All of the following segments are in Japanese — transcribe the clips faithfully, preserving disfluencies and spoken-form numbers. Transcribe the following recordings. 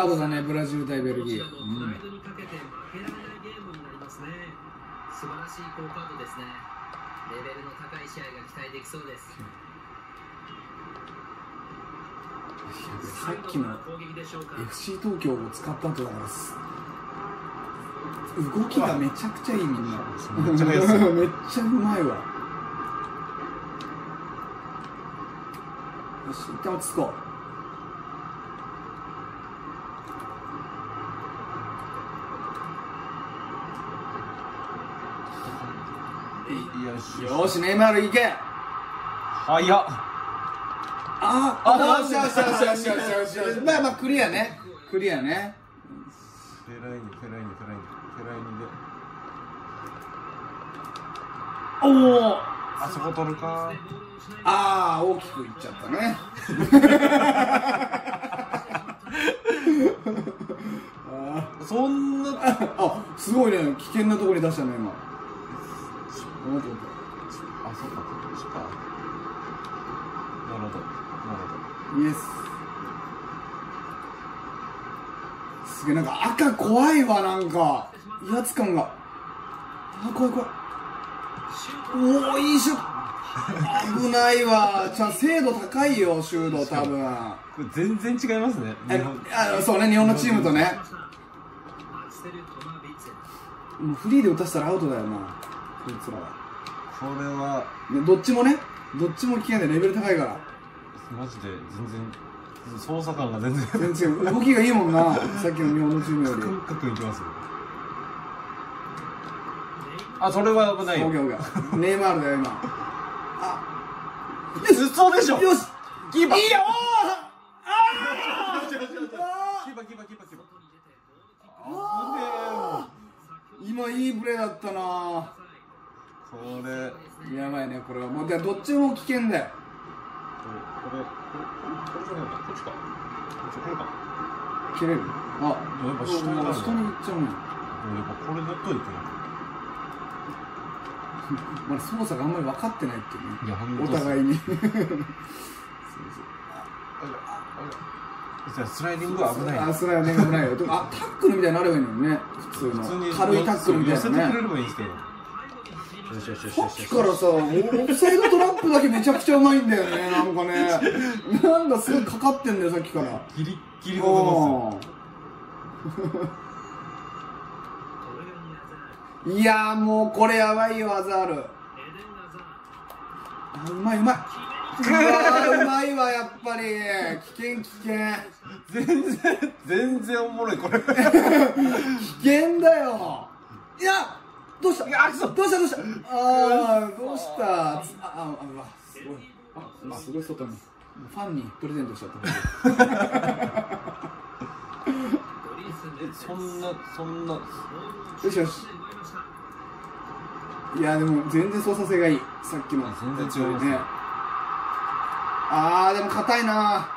ードだね、ブラジル対ベルギー。うん、 素晴らしい好カードですね。レベルの高い試合が期待できそうです。 さっきの エフシー 東京を使った後だから動きがめちゃくちゃいい、みんな。めっちゃめっちゃうまいわ。よし、一旦落ち着こう。よしよし、ネイマールいけ。 早っ。 ああ、よしよしよしよしよしよし。まあまあクリアね、クリアね。 フェライニフェライニフェライニフェライニで。おお。あそこ取るか。 ああ、大きくいっちゃったね。 そんな。 あ、すごいね、危険なところに出したね今。 あ、そうか、こっちか。なるほど、なるほど。イエス。すげえ、なんか赤怖いわ、なんか威圧感が。あ、怖い怖い。おお、いいシュート。危ないわ。ちゃん精度高いよ、シュート多分。 これ全然違いますね。 あ、そうね、日本のチームとね。もうフリーで打たせたらアウトだよな、こいつらは。 これは、 ね、どっちもね、どっちも危険でレベル高いから。 マジで全然操作感が全然全然動きがいいもんな。さっきの日本のチームより。 カクンカクンいきますよ。あ、それは危ないよ。 ネイマールだよ今。あ、 嘘でしょ。 よし、 キーパー。 いいよ。 ああ。キーパーキーパーキーパーキーパーキーパー。ああ。 今いいプレーだったな。 これやばいね、これはもう。じゃあどっちも危険だよ。 これこれこれじゃないか、こっちか、こっちこれか。 切れる。あ、 やっぱ下になる。 下に行っちゃうね。 やっぱこれだといけない。 まだ操作があんまり分かってないっていうね。 いや、 お互いに。 じゃあスライディングは危ない。 あ、スライディング危ないよ。あ、タックルみたいになればいいのにね。普通の軽いタックルみたいなね。寄せてくれればいいんですけど。さっきからさ、オフサイドトラップだけめちゃくちゃうまいんだよね、なんかね。なんかすごいかかってんだよ、さっきから。 ギリギリでございますよ。いやー、もうこれやばいよ、アザール。あ、うまいうまい。うわ、うまいわ、やっぱり。危険危険。 全然全然おもろいこれ。危険だよ。いや、どうした。どうしたどうした。ああ、どうした。ああ、うわ、すごい。あ、すごい外に。ファンにプレゼントしちゃった。 そんなそんな。 よしよし。いや、でも全然操作性がいい。さっきの全然違いますね。 ああ、でも硬いな。あ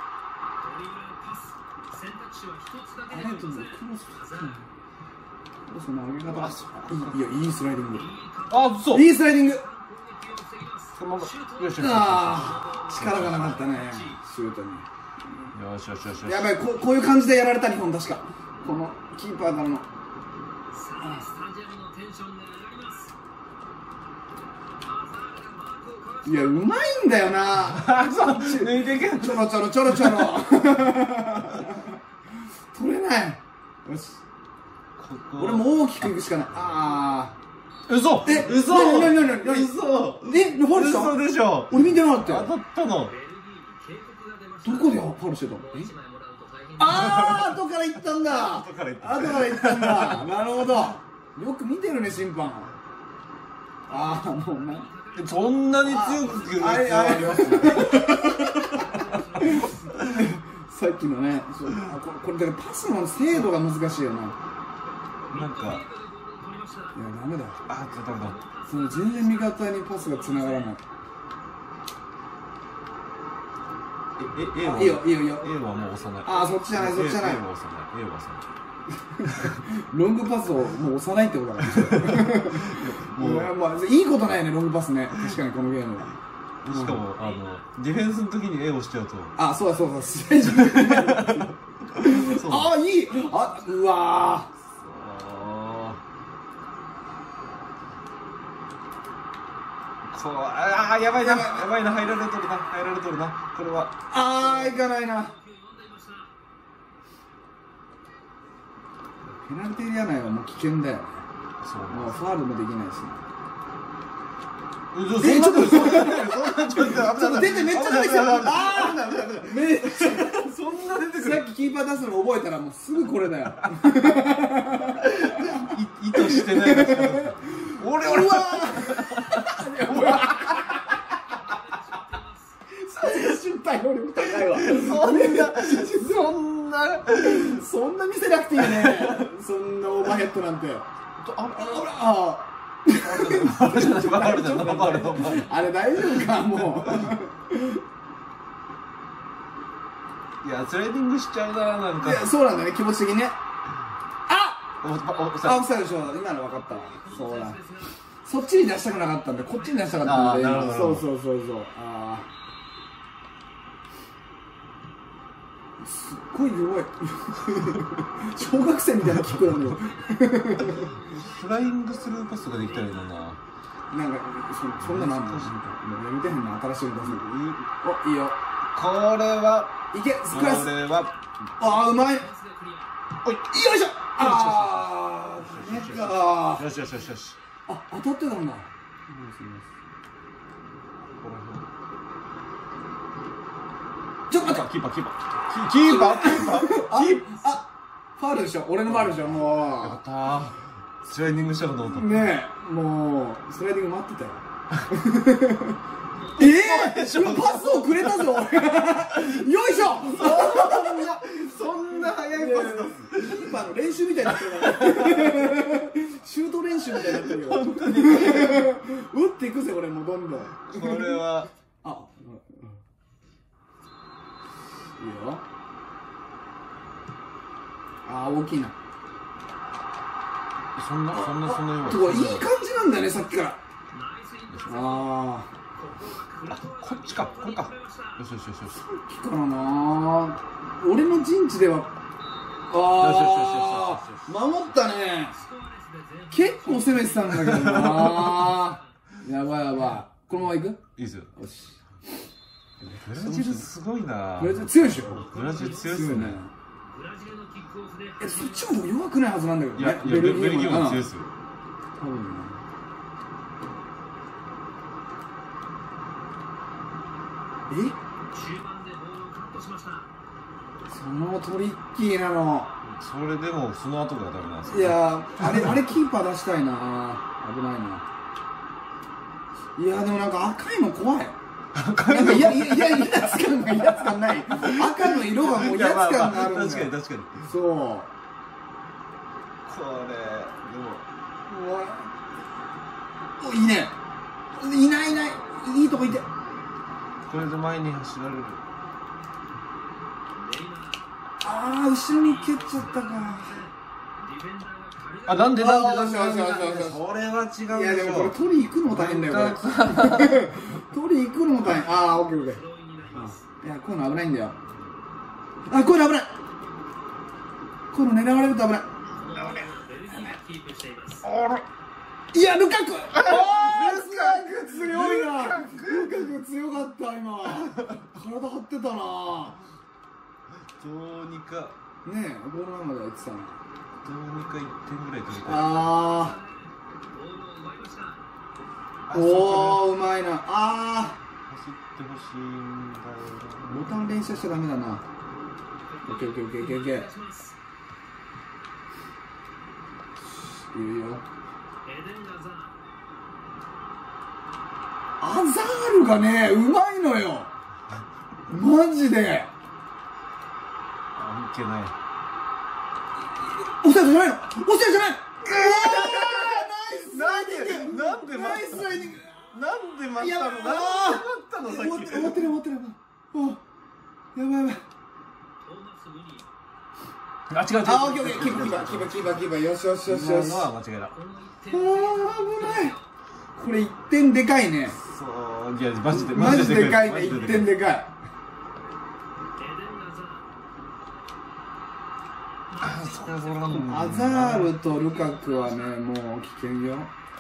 れとクロス。クロスの上げ方。いや、いいスライディング。 あ、そう。 いいスライディング。 そのまま。よしよし。 ああ、力がなかったね。シュートに。 よしよしよし。 やばい、ここういう感じでやられた日本確か。このキーパーからの。いや、うまいんだよな。 抜いていけ。 ちょろちょろちょろちょろ。取れない。よし。俺も大きくいくしかない。ああ。嘘。 え、 嘘。 なになになになに。 嘘。 え、ファウルした。 嘘でしょ。 俺見てなかったよ。 当たったの。 どこでファウルしてたの。ああ、後から行ったんだ。後から行ったんだ。なるほど。よく見てるね、審判。ああ、もうな。 そんなに強く言う必要あります？ さっきのね、これだからパスの精度が難しいよな。 なんか、いやダメだ。 あ、ダメだ。 その全然味方にパスが繋がらない。 え、え、A は、 いいよいいよいいよ。 A はもう押さない。 ああ、そっちじゃない、そっちじゃない。 A は押さない。A は押さない。 ロングパスをもう押さないってことだからもう、まあ、いいことないよね、ロングパスね。確かにこのゲームは。 しかも、あのディフェンスの時に A をしちゃうと、 あ、そうだそうだ、試合中ああ、いい。あ、うわー。そう、ああ、やばいな、やばいな、入られとるな、入られとるな、これは。 ああ、いかないな。ペナルティーエリア内はもう危険だよね。そう、もうファールもできないし。え、ちょっと、ちょっと出て、めっちゃ出てきた。ああ、めっちゃ、そんな出てくる。さっきキーパー出すの覚えたら、もうすぐこれだよ。 意図してないですけど。俺、俺は。さすが身体能力高いわ。そんな、そんな、 そんな見せなくていいね。そんなオーバーヘッドなんて。あ、あ、あれ大丈夫か、もう。 いや、スライディングしちゃうな、なんか。 いや、そうなんだね、気持ち的にね。あ、 お、お、 あ、オフサイドでしょ。今の分かったわ。そうだ。そっちに出したくなかったんで、こっちに出したかったんで。そうそうそうそう。ああ。すっごい弱い。小学生みたいなキックなんだよ。 フライングスルーパスができたらいいのな。 なんか、そ、そんななんだろう。もうやめてへんな、新しいの出すの。お、いいよ。 これは。 いけ、スクラス。 これは。 ああ、うまい。 おい、 よいしょ。ああ、ダメか。 よしよしよしよし。 あ、当たってたんだ。ちょっと待って、 キーパー、キーパー、キーパー、キーパー、キーパー、 あ、ファウルでしょ、俺のファウルでしょ、もう。 よかったー。スライディングしたかと思った。 ねえ、もう、スライディング待ってたよ。ええー、今パスをくれたぞ、俺。よいしょ。 そんな速いパスだ。 キーパーの練習みたいになってるから。シュート練習みたいになってるよ。打っていくぜ、俺もどんどん。 これは。 あ。いいよ。あー、大きいな。 そんな、そんな、そんなよ。 といい感じなんだよね、さっきから。ああ、こっちか、これか。よしよしよしよし。 さっきからな。俺の陣地では。ああ、守ったね。結構攻めてたんだけどな。やばいやばい。このまま行く？ いいですよ。 よし。 ブラジルすごいな。 ブラジル強いでしょ。 ブラジル強いですね。 え、そっちも弱くないはずなんだけどね。 いや、ベルギーも強いですよ。 多分ね。え？そのトリッキーなの。 それでもその後がダメなんですよ。 いやー、あれあれキーパー出したいな。危ないな。いやー、でもなんか赤いの怖い。赤いのいやいやいや威圧感が威圧感ない。赤の色がもう威圧感があるんだよ。 確かに確かに。 そう。これでも。 お、いいね。いないいない。いいとこいて。 これで前に走られる。 ああ、後ろに蹴っちゃったか。 あ、なんでなんでなんでなんでなんで。 それは違うでしょ。 いやでもこれ取り行くのも大変だよこれ。取り行くのも大変。ああ、オッケーオッケー。いや、こういうの危ないんだよ。あ、こういうの危ない。こういうの狙われると危ない。いや、ルカク。ああ、ルカク強いな。ルカク強かった今。体張ってたな。 どうにか。 ねえ、ゴール前までは行ってたな。 どうにかいってんぐらい取りたい。 ああ。おお、うまいな。ああ。 走ってほしいんだよ。 ボタン連射しちゃダメだな。オッケーオッケーオッケーオッケーオッケー。いいよ。アザールがね、うまいのよ。マジで。 あ、いけない。 オフサイドじゃないの。オフサイドじゃない。 なんで、なんで、 ナイスライディング。 なんで待ったの。なんで待ったの、さっき。 終わってる、終わってる、終わってる。やばいやばい。 あ、違う違う。 あ、オッケーオッケー。キーパー、キーパー、キーパー、キーパー、キーパー。よしよしよしよし。 今のは間違いだ。 あー、危ない。これいってんでかいね。 そう、いや、マジで、 マジでかいね、いってんでかい。 アザールとルカクはね、もう危険よ。いいよ。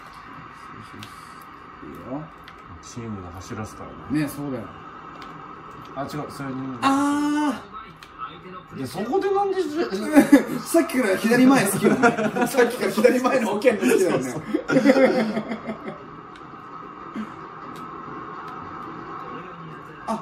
チームで走らせたらね。 ね、そうだよ。 あ、違う、それに。 ああ。で、そこでなんでさっきから左前好きだね。さっきから左前のオケン好きだよね。あ。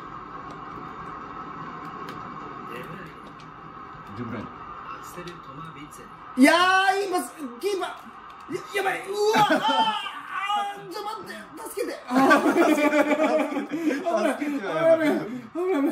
デブライネ。 いやー、いいパス、キーパー。や、やばい、うわ、あー、ちょ待って、助けて。あー、助けて。危ない、危ない、危ない、危ない。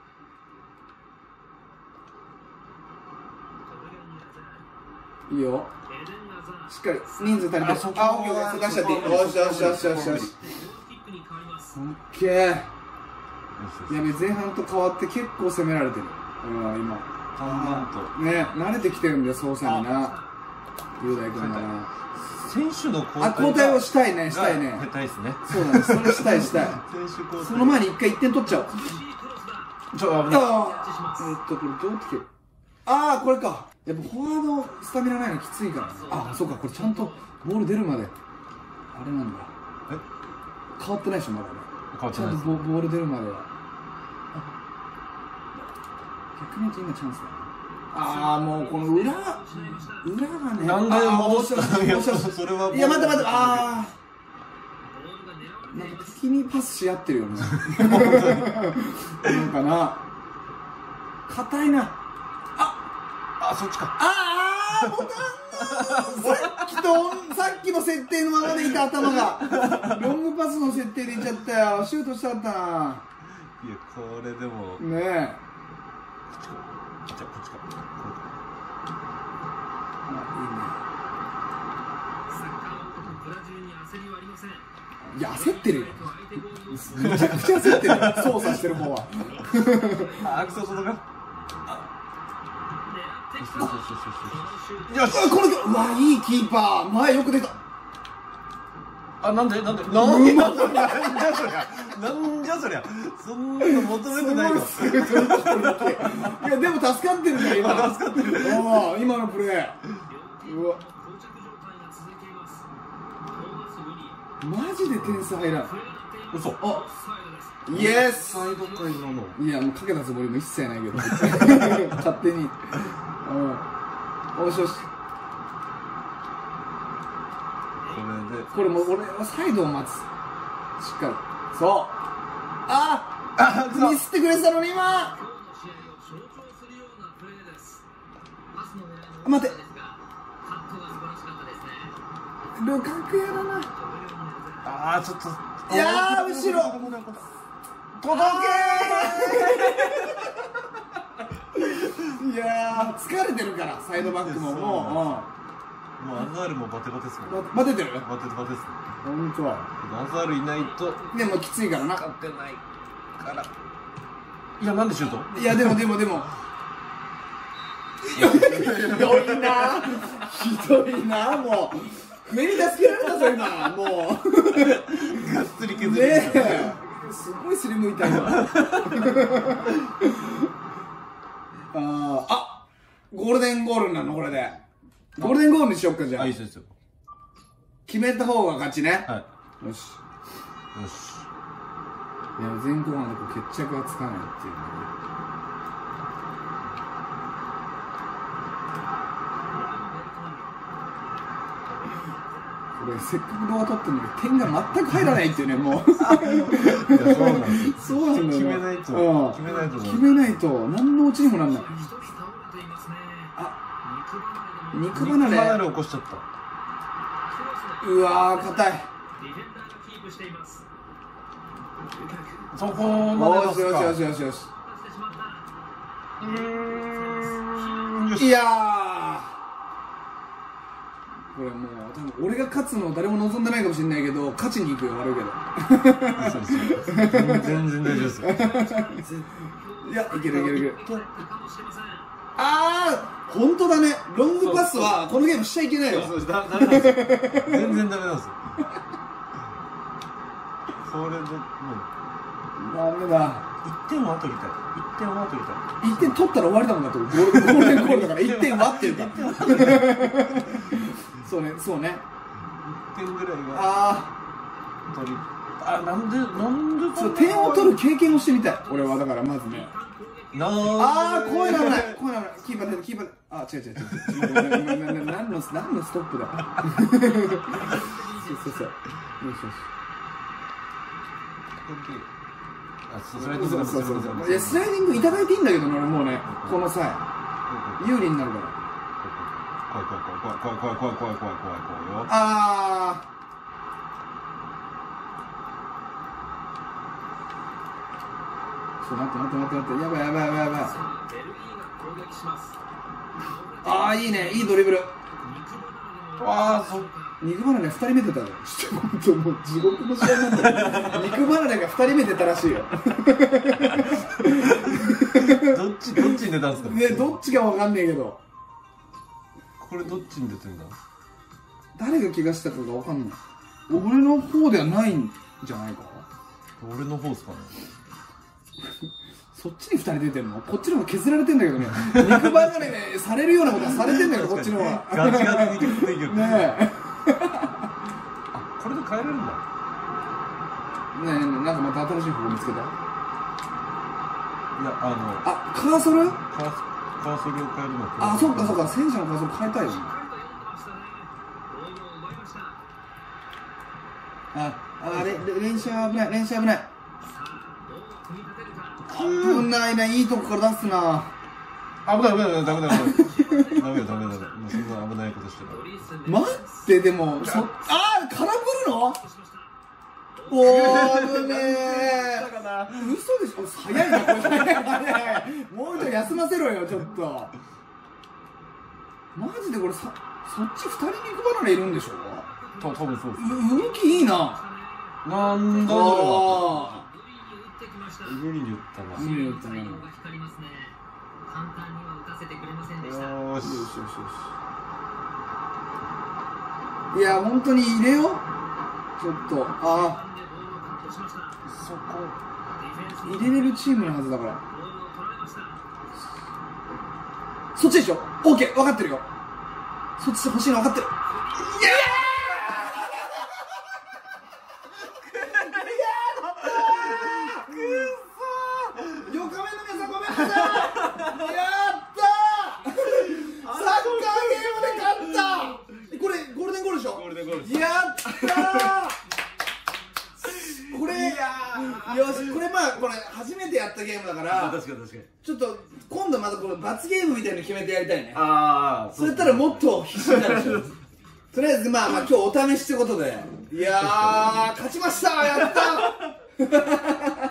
いいよ。しっかり人数足りてる。あ、オッケー、出しちゃっていい。よしよしよしよしよし。オッケー。やべ、前半と変わって結構攻められてる。うん、今。ね、慣れてきてるんだよ、操作にな。雄大君がな。 選手の交代。あ、交代をしたいね、したいね。 下手ですね。 そうだね、それしたい、したい。その前に一回一点取っちゃおう。 ちょ、危ない。 えっと、これどうやって切る。ああ、これか。やっぱフォワードスタミナないのきついから。あ、そうか、これちゃんとボール出るまで。あれなんだ。え、変わってないでしょ、まだね。 変わってないです。 ちゃんとボール出るまでは。逆に言うと今チャンスだ。ああ、もうこの裏、裏がね。 なんで戻したの？いや、それは。 いや、待って待って、ああ。なんか敵にパスし合ってるよね。なんかな。硬いな。 あ、そっちか。 ああ、ボタンだ。さっきと、さっきの設定のままでいた頭が。ロングパスの設定でいっちゃったよ。シュートしたかったな。 いや、これでも。 ねえ。 こっちか。こっちか。こっちか。 あ、いいね。いや、焦ってるよ。めちゃくちゃ焦ってるよ。操作してる方は。 あ、クソ、そのか。 よしよし、これ、うわ、いいキーパー、前よく出た。 あ、なんで、なんで、なんで、なんじゃそりゃ、なんじゃそりゃ、そんなの求めてないの。いや、でも助かってるから、今。助かってる。ああ、今のプレー。うわ。マジで点数入らない。 嘘。 あ。イエス。 サイドか今の。 いや、もうかけたつもりも一切ないけど。勝手に。うん。よしよし。 これで。 これもう俺はサイドを待つ。しっかり。そう。ああ、ミスってくれてたのに今。待て。ルカクやだな。 ああ、ちょっと。 いやー、後ろ。届けー。いやー、疲れてるから、サイドバックももう。 もうアザールもバテバテですもん。 バテてる？ バテバテですね。 本当は。 アザールいないと。 でもきついからな。 勝ってないから。いや、なんでシュート？ いや、でもでもでも。ひどいな。ひどいな、もう。上に助けられたぞ、今。もう。 がっつり削り。 ねえ。すごいすりむいた今。ああ、ゴールデンゴールなのこれで。ゴールデンゴールにしよっかじゃあ。 あ、いいですよ。 決めた方が勝ちね。 はい。 よし。よし。いや、前後半でこう決着がつかないっていうね。これせっかく動画撮ってるのに点が全く入らないっていうね、もう。 そうなんです。 そうなんだよ。 決めないと。決めないと。 決めないと何のオチにもなんない。あ、肉離れ。 肉離れ起こしちゃった。 うわー、硬い。 そこまで出すか。 よしよしよしよしよし。 うーん。 いやー。これもう多分俺が勝つの誰も望んでないかもしれないけど、勝ちに行くよ、悪いけど。 全然大丈夫ですよ。 いや、いけるいけるいける。あー、本当だね。ロングパスはこのゲームしちゃいけないよ。 そうです。ダメなんですよ。全然ダメなんですよ。これでもうダメだ。 いってんは取りたい。いってんは取りたい。 いってん取ったら終わりだもんだってゴールデンゴールデンゴールだからいってんはっていうかそうねそうねいってんぐらいがあ取りあなんでなんでそう点を取る経験をしてみたい俺はだからまずねなあーこういうの危ないこういうの危ないキーパーでキーパーであ違う違う違う違う何の何のストップだそうそうそうよしよしあスライディングそうそうそうそういやスライディングいただいていいんだけどね俺もうねこの際有利になるから怖い怖い怖い怖い怖い怖い怖い怖い怖い怖いよあーちょっと待って待って待って待ってやばいやばいやばいやばいああいいねいいドリブルわあそ肉離れふたりめ出たじゃんちょっと本当もう地獄の試合なんだよ肉離れがふたりめ出たらしいよどっちどっちに出たんですかねどっちかわかんねえけどこれどっちに出てんだ誰が怪我したかがわかんない俺の方ではないんじゃないか俺の方っすかねそっちにふたり出てんのこっちの方が削られてんだけどね肉離れねされるようなことはされてんだよこっちの方がガチガチに肉できるねえあこれで変えれるんだねえなんかまた新しい方法見つけたいやあのあカーソルカーカーソルを変えるのあそっかそっか戦車のカーソル変えたいよああれ練習危ない練習危ない危ないないいとこから出すな危ない危ないダメだダメだダメだダメだダメだそんな危ないことしてる待ってでもそあー空振るのおー危ねえ嘘でしょ早いなこれ早いもうちょい休ませろよちょっとマジでこれさそっちふたり肉離れいるんでしょた多分そうう動きいいななんだそれはあ無理に言ったなー無理言ったなよ簡単には打たせてくれませんでした。 よーししよしよしいや本当に入れよちょっとあそこあ入れれるチームのはずだからそっちでしょ OK 分かってるよそっち欲しいの分かってるいやーよかめの皆さんごめんなさいやったーサッカーゲームで勝ったこれゴールデンゴールでしょゴールデンゴールですやったーこれよしこれまあこれ初めてやったゲームだから確かに確かにちょっと今度またこの罰ゲームみたいなの決めてやりたいねああそれやったらもっと必死になるでしょとりあえずまあまあ今日お試しってことでいやー勝ちましたやった